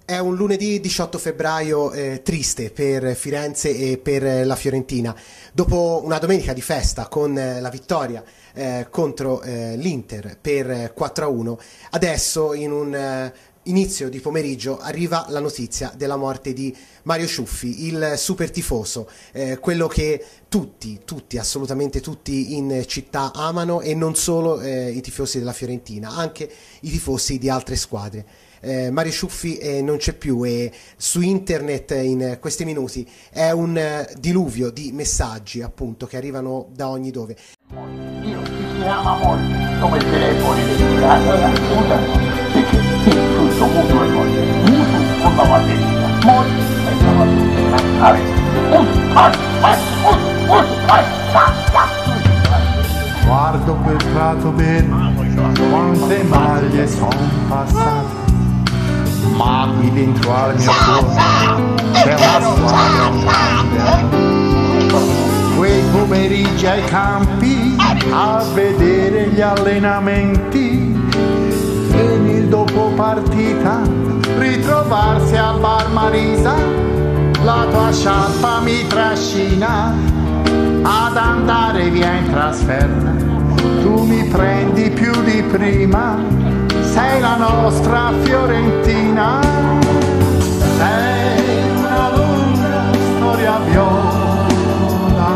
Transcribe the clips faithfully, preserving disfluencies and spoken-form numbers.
È un lunedì diciotto febbraio eh, triste per Firenze e per la Fiorentina. Dopo una domenica di festa con eh, la vittoria eh, contro eh, l'Inter per quattro a uno, adesso in un eh, inizio di pomeriggio arriva la notizia della morte di Mario Ciuffi, il super tifoso, eh, quello che tutti, tutti, assolutamente tutti in città amano, e non solo eh, i tifosi della Fiorentina, anche i tifosi di altre squadre. Eh, Mario Ciuffi eh, non c'è più, e su internet in questi minuti è un eh, diluvio di messaggi, appunto, che arrivano da ogni dove. Io ti chiama molto come telefoni di casa, scusa, perché tutto mutuo e molto, mutuo con la batteria, molto e la batteria, a ver, un, vai, vai, un, un, vai, va, va. Guardo quel prato verde, quante maglie son passate, ma qui dentro al mio cuore c'è la squadra. Quei pomeriggi ai campi a vedere gli allenamenti, e nel dopo partita ritrovarsi al bar Marisa. La tua sciarpa mi trascina ad andare via in trasferta, tu mi prendi più di prima, sei la nostra Fiorentina. Sei una lunga storia viola,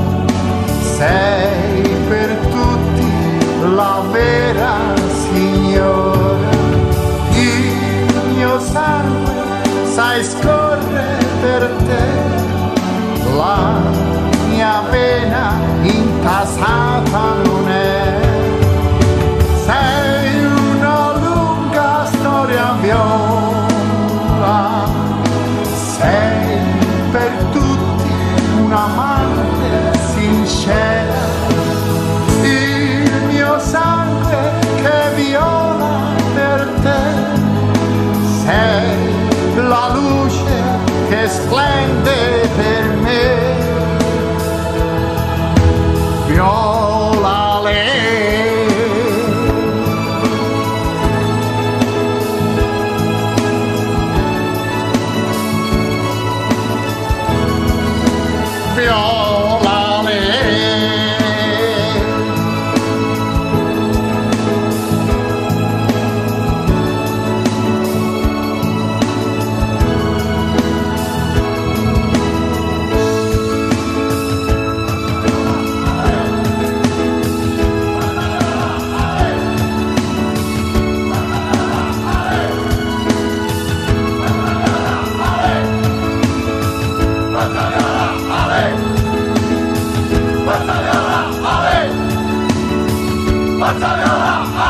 sei per tutti la vera signora. Il mio sangue, sai, scorre per te, la mia vena intasata non è. Sei una lunga storia viola, sei per tutti un'amante sincera. Il mio sangue che viola per te, sei la luce che splende per me. Viola lei, viola lei. Battaglia,